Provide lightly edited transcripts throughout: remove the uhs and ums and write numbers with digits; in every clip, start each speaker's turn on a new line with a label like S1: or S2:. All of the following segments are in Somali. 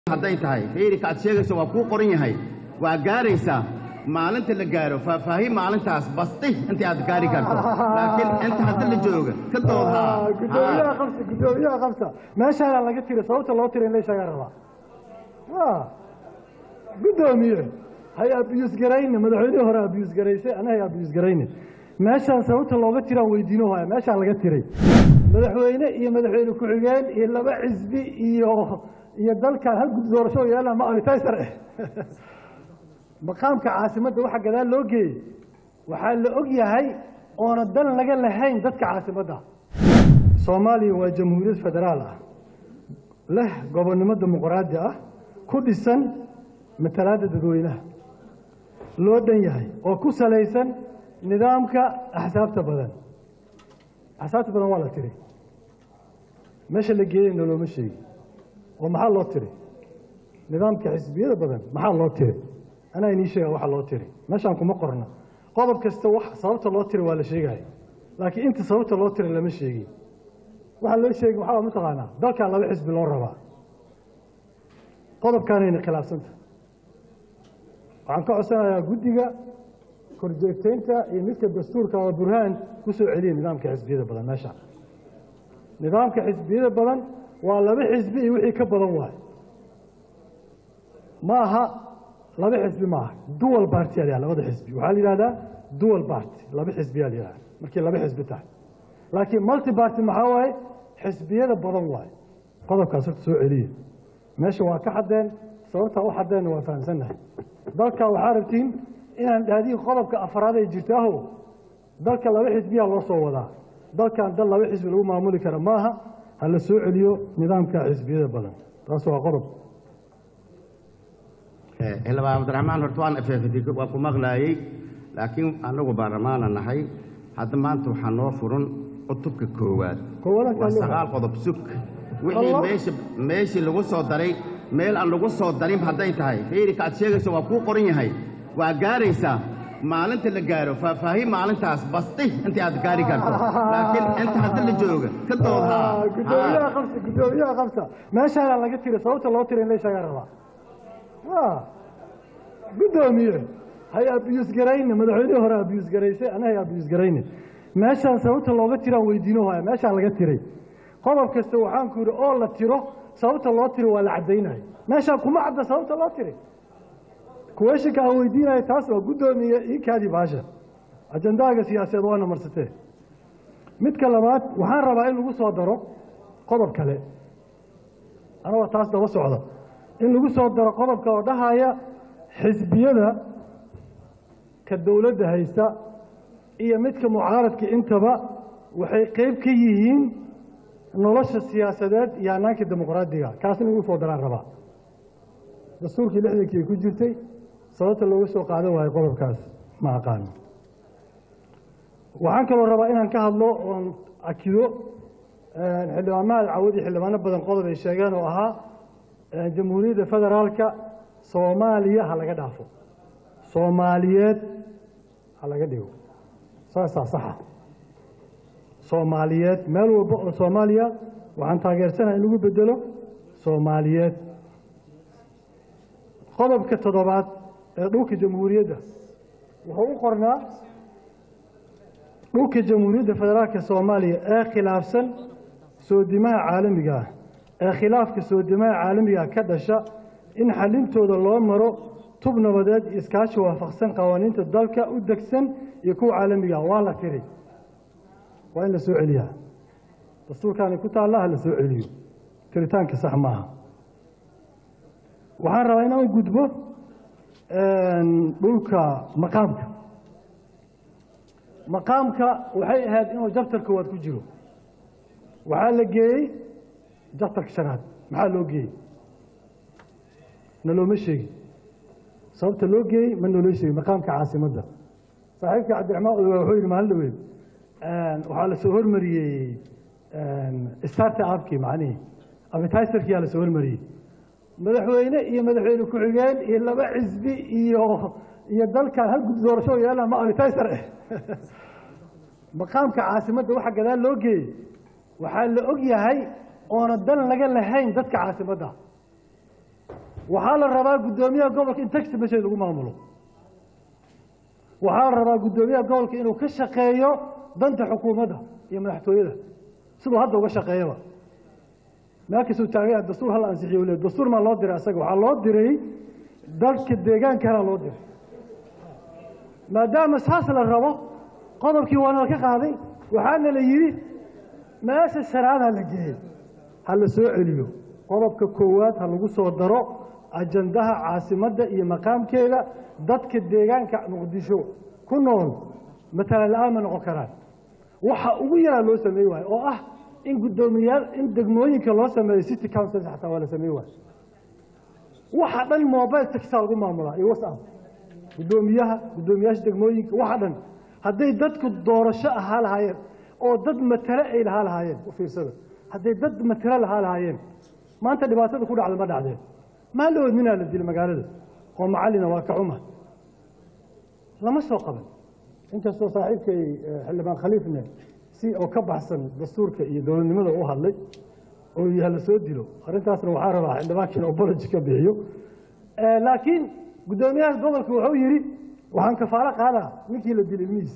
S1: hadday tahay heerka aad sheegayso waa ku qoran yahay waa gaaraysa maalinta la gaaro faahfaahin maalintaas basti inta aad gaari karto laakiin inta hadda la jooga ka doodha
S2: gudoomiyaha qabta meeshaan laga tiro sababta loo tiro in la sheega raba gudoomiye hay abiyus garayna madaxweynaha hore abiyus garaysay anahay abiyus garayna meeshaan sababta looga tiro weydiino waa meeshaan laga tiray madaxweyne iyo madaxweyne ku xigeen iyo laba xisbi iyo dalkan hal gud doorasho yeelan ma aritaysar maqaamka caasimadda waxa gadaal loo geeyay waxaa la og yahay oona dan laga lahayn dadka caasimadda Soomaaliya waa jamhuuriyad federaal ah leh gobonnimo dimuqraadi ah ku dhisan matalaadda dadweynaha loo dhan yahay oo ku salaysan nidaamka axsaabta badan waa la tiray meesha la geeyay looma sheegin oo maxaa loo tiray nidaamka xisbiyada badan maxaa loo tiray أنا إني شيء واحد الله تري ماشي عنكم مقرنا قاضب كستو صوت الله تري ولا شيء جاي لكن أنت صوت الله تري لا مش شيء واحد لا شيء محاول متغنى ذاك على حزب الله الربع قاضب كان هنا خلاف سنت عن كعسنا يا جوديجا كرجتين تا يمسك الدستور كبرهان كسر عليه نظام كحزبية بدن ماشي نظام كحزبية بدن ولا بحزبي وحي كبدن واحد ماها laba xisbi ma aha dual party ayaa labada xisbi waxa la yiraahdaa dual party laba xisbi ayaa markii laba xisbi tahay laakiin multi party maxaa waay xisbiyada badan waay qodobkaas soo celiye meesha waa ka xadeen sababta u xadeen waa fahamsanahay dalka waxa rabtiin inaan dhaadii qodobka afraad ay jirtaaho dalka laba xisbiya loo soo wadaa dalkan dal laba xisbi lagu maamuli karo maaha hal soo celiyo nidaamka xisbiyada badan taas waa qodob
S1: إلا عبد الرحمن هرتوان أفيفتي وأكو مغلاي لكن أنا وبرمان النحي حتى ما أنتم حنوفرون أطبك كواد والسغال قضب سك وحي ماشي اللي قصوا الدري ميل اللي قصوا الدري بحدين تهاي هيري كات شيء سوى كو قرين هاي وقاريسا معلنت اللي قارو فهي معلنت بسطي أنت أتقاري كرتو لكن أنت حتى اللي جوجا كدوها
S2: قدوميها خمسة ما شاء الله لقيت تري صوت الله تري ليش يا gudoomiye hay abiyus garayna madaxweynaha hore abiyus garaysay anahay abiyus garayna meeshaan sababta looga tiraa weydiino waa meeshaan laga tiray qodob kasta waxaan ku yiri oo la tiro sababta loo tiro waa la cadeynay meeshaan kuma cadda sababta loo tiray kuweeshinka weydiinay taas waa gudoomiye ii kaadi baasha ajandaaga siyaasadeed waa marsatay midka labaad waxaan rabaa in lagu soo daro qodob kale ana taas daba socda in lagu soo daro qodobka oo dhahaya xisbiyada ka dawladda haysta iyo midka mucaaradka intaba waxay qayb ka yihiin nolosha siyaasadeed iyo hannaanka dimuqraadiga kaasna ugu soo daraan rabaa dastuurkii lixdankii ku jirtay sababta looga soo qaadan waayo qodobkaas ma aqaan waxaan kaloo rabaa inaan ka hadlo oon akido xildhibaanada cawadi xildhibaano badan qodob ay sheegeen oo ahaa jamhuuriyadda federaalka Soomaaliya ha laga dhaafo Soomaaliyeed ha laga dhigo sax Soomaaliyeed meel walba oo Soomaaliya waxaan taageersanahay in lagu bedelo Soomaaliyeed qodobka toddobaad ee dhulka jamhuuriyadda wuxuu u qornaa dhulka jamhuuriyadda federaalka Soomaaliya ee khilaafsan soodimaha caalamiga ah ee khilaafka soodimaha caalamiga ka dhasha in xalintooda loo maro tub nabadeed iskaashi waafaqsan qawaaniinta dalka u degsan iyo kuwa caalamiga waa la tiri waa in la soo celiyaa dastuurkaani ku taallaa la soo celiyo tiritaanka sax maaha waxaan rabaa inaan gudbo dhulka maqaamka waxay ahayd inuu jabtar koowaad ku jiro waxaa la geeyey jabtarka shanaad maxaa loo geeyey نلو مشي صوت لوجي من نلوشي مقام كعاصمة صاحبك عبد الرحمن وحوي المهلوي وحال سهور مري ستارت ابكي معني ابي تايسر كي على سهور مري مدحوينه iyo madaxweyne ku xigeen iyo laba xisbi iyo dalka hal gud doorasho yeelan ma ari taysar maqaamka caasimadda waxa gadaal loo geeyay waxa la og yahay oo dan laga lahayn dadka caasimadda وحال الربا قدوميها قولك إن تكتب بشيء لقوا معمله وحال الربا قدوميها قولك إنه كشقايو ضد حكومته يمنحته إذا سلو هذا وشقايوه ما كسو تاغي الدستور هلا انسحي ولا الدستور ما لو ديري اسغ waxa loo diray dalka deegaanka loo diray maadaama saas la rabo qodobkii waana ka qaaday waxaana la yiri meesha sharaada la geeyay hal soo celiyo qodobka koowaad ha lagu soo daro ajandaha caasimadda iyo maqaamkeeda dadka deegaanka Muqdisho ku nool matala la'aan noqon karaan waxa ugu yara loo sameeyay oo ah in gudoomiyaal in degmooyinka loo sameeyo city council xataa wala sameeyo waxa dhan mobile taxi lagu maamulaa iyo WhatsApp gudoomiyaasha degmooyinka waxa dhan haday dadku doorasho ahaa lahaayeen oo dad matala ay lahaayeen u fiirsada haday dad matala lahaayeen maanta dhibaatada ku dhacday ma dhacdeen ma loo minaa la dil magaalada oo macallina waa ka xuma lama soo qaban inkastoo saaxiibkay xildhibaan khaliifna si oo ka baxsan dastuurka iyo dowladnimada u hadlay oo yahay la soo dilo arintaasna waxa rabaa xildhibaanka oo apology ka bixiyo laakiin gudoomiyaha gobolka wuxuu yiri waxaan kafaalo qaadaa ninkii la dilay miis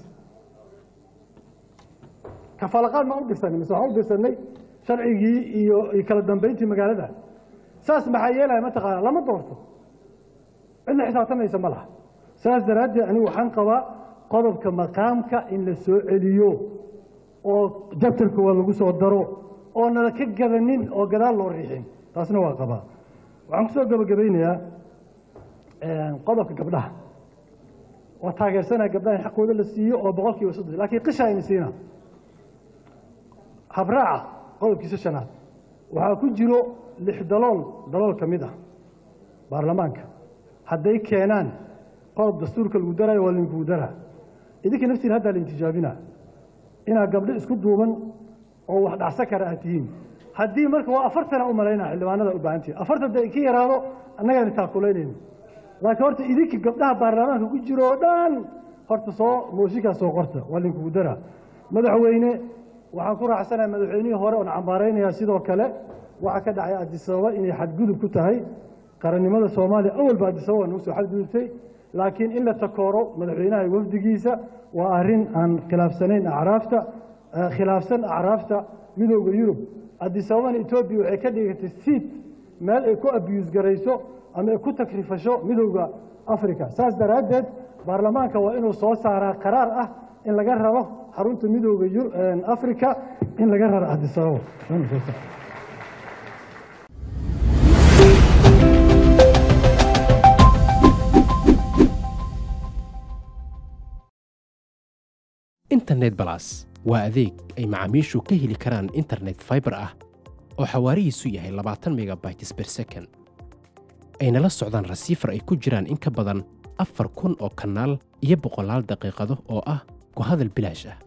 S2: kafaalo qaad ma u dirsanay mise waxa u dirsanay sharcigii iyo kala dambeyntii magaalada saas maxay yeelay ma taqaan lama doorto in xisaabtamaysa ma laha saas daraadii ani waxaan qabaa qodobka maqaamka in la soo celiyo oo jabtarka waa lagu soo daro oo nala ka gabanin oo gadaal loo riixin taasna waa qabaa waxaan ku soo gabagabeynayaa qodobka gabdhaha oo taageersanaya gabdhaha xaqooda la siiyo oo 100% laakiin qisha ay siina habraaca qodobkiisa shanaad waxaa ku jiro 6 dalool ka mid ah baarlamaanka hadday keenaan qodob dastuurka lagu darayo waa lagu daraa idinka naftiin hadda la intijaabinaa ina gabdho isku duuban oo wax dhacsan kara ahtiin haddii marka waa 40 u maleynaa xildhibaanada u baahantii 40 ka yaraado annaga inta kuleynayno laakiin horta idinka gabdhaha baarlamaanka ku jiro dhan horta soo mooshinka soo qorta waa lagu daraa madaxweyne waxaan ku raacsanahay madaxweynihii hore oo cambaaraynaya sidoo kale waxa ka dhacay Addis Ababa inay xadgudub ku tahay qarannimada Soomaaliya awal baa Addis Ababa soo xadgudubtay laakiin in la takooro madaxweynaha wafdigiisa waa arrin aan khilaafsan acraafta midowga Yurub Addis Ababa Ethiopia waxay ka dhigtay seat meel ay ku abuse garayso ama ay ku takrifasho midowga Afrika saas daraadeed baarlamaanka waa inuu soo saaraa qaraar ah in laga rabo xarunta midowga Afrika in laga raro Addis Ababa
S3: internet plus waa adeeg ay macaamiishu ka heli karaan internet fiber ah oo xawaarihiisu yahay 20 megabytes per second ayna la socdaan receiver ay ku jiraan in ka badan 4,000 oo kanaal iyo 100 daqiiqado oo ah ku hadal bilaash ah